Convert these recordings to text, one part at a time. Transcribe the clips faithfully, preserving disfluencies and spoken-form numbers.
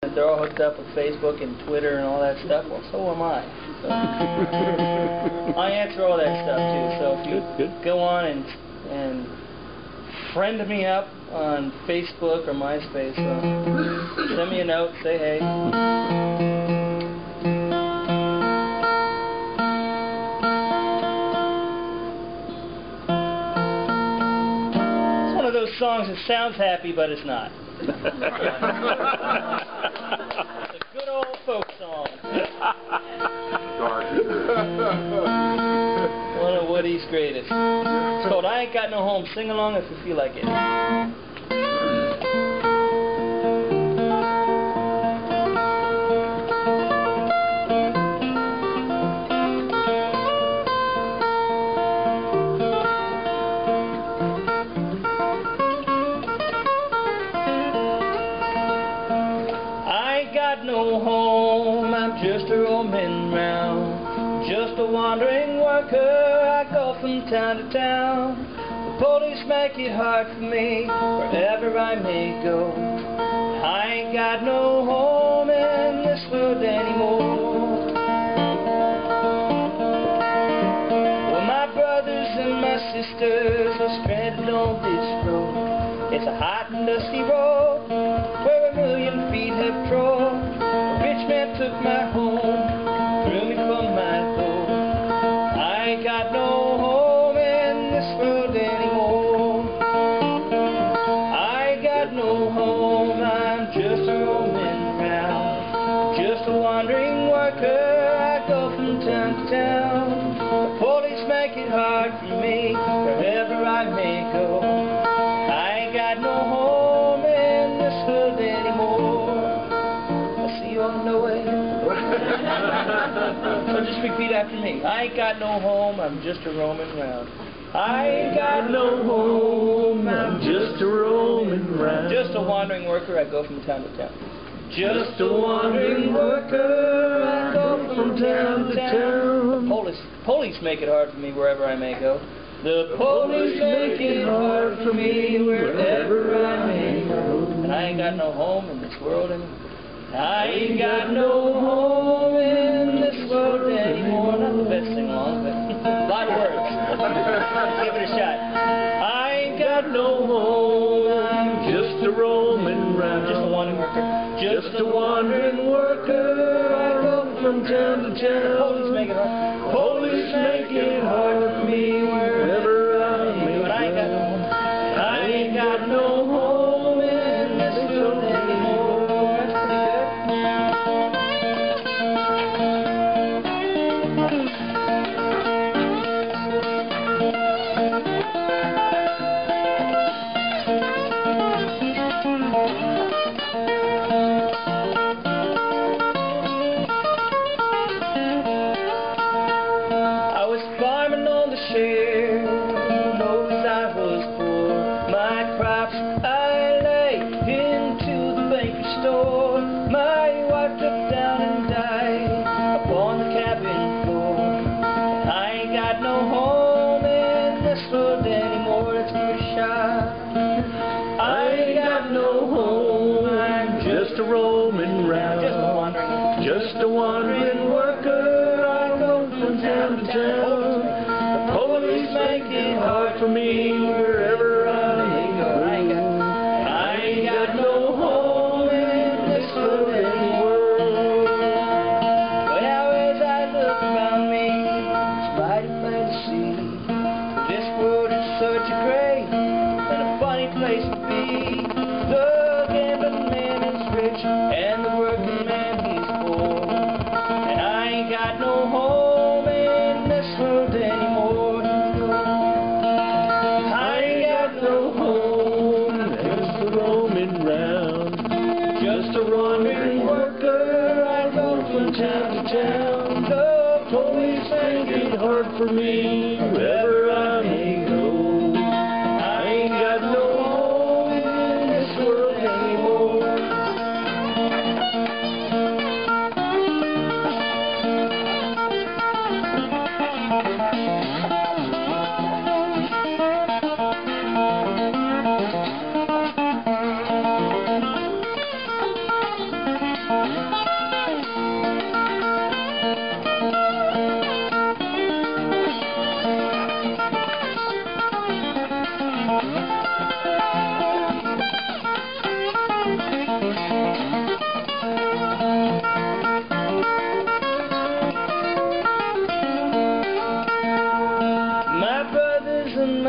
They're all hooked up with Facebook and Twitter and all that stuff. Well, so am I. So I answer all that stuff too. So if you good, good. go on and and friend me up on Facebook or MySpace, uh, send me a note, say hey. It's one of those songs that sounds happy, but it's not. It's a good old folk song. One of Woody's greatest. It's called I Ain't Got No Home. Sing along if you feel like it. No home, I'm just a roaming round, just a wandering worker, I go from town to town. The police make it hard for me, wherever I may go. I ain't got no home in this world anymore. Well, my brothers and my sisters are stranded on this road. It's a hot and dusty road, where a million feet have trod. Took my home, threw me from my door. I ain't got no home in this world anymore. I ain't got no home, I'm just a roaming round, just a wandering worker, I go from town to town. The police make it hard for me, wherever I may go. I ain't got no home in this world anymore. I see you on the way. So just repeat after me. I ain't got no home, I'm just a roaming round. I ain't got no home, I'm just a roaming round. Just a wandering worker, I go from town to town. Just a wandering worker, I go from town to town. Police, police make it hard for me wherever I may go. The police make it hard for me wherever I may go. And I ain't got no home in this world anymore. I ain't got no home in this world anymore. Not the best sing-along, but a lot of words. Let's give it a shot. I ain't got no home, I'm just a roaming round. Just a wandering worker. Just, just a wandering worker, I go from town to town. Police make it hard. Police make it hard for me wherever I may go. But I ain't got no home. I ain't got no home in this world anymore. Just a roaming round, just a wandering, just a wandering worker, I go from town to town. The police make it hard for me wherever I may go. I ain't got, I ain't got no home in this world anymore. Well, as I look around me, it's mighty plain to see this world is such a great and a funny place to be. The gambling man is rich and the working man he's poor, and I ain't got no home in this world anymore. I ain't got no home, just a roaming round, just a wandering worker, I go from town to town. The police make it hard for me wherever I may go. I ain't got no home in this world anymore.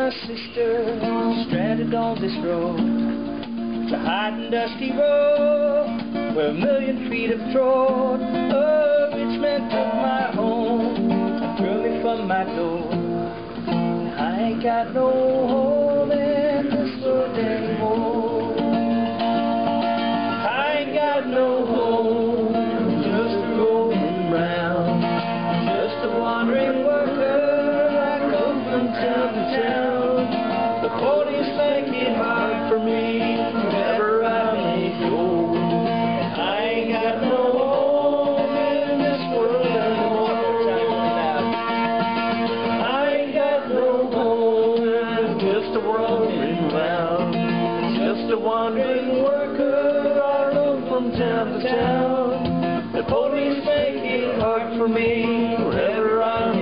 my sister, stranded on this road. It's a hot and dusty road where a million feet have trod. A rich man took my home and threw me from my door. I ain't got no home in this world anymore. I ain't got no home, just a roaming round, just a wandering worker. I go from town to town. The police make it hard for me wherever I may go. I ain't got no home in this world anymore. I ain't got no home, just a roaming round, just a wandering worker. I roam from town to town. The police make it hard for me wherever I may go.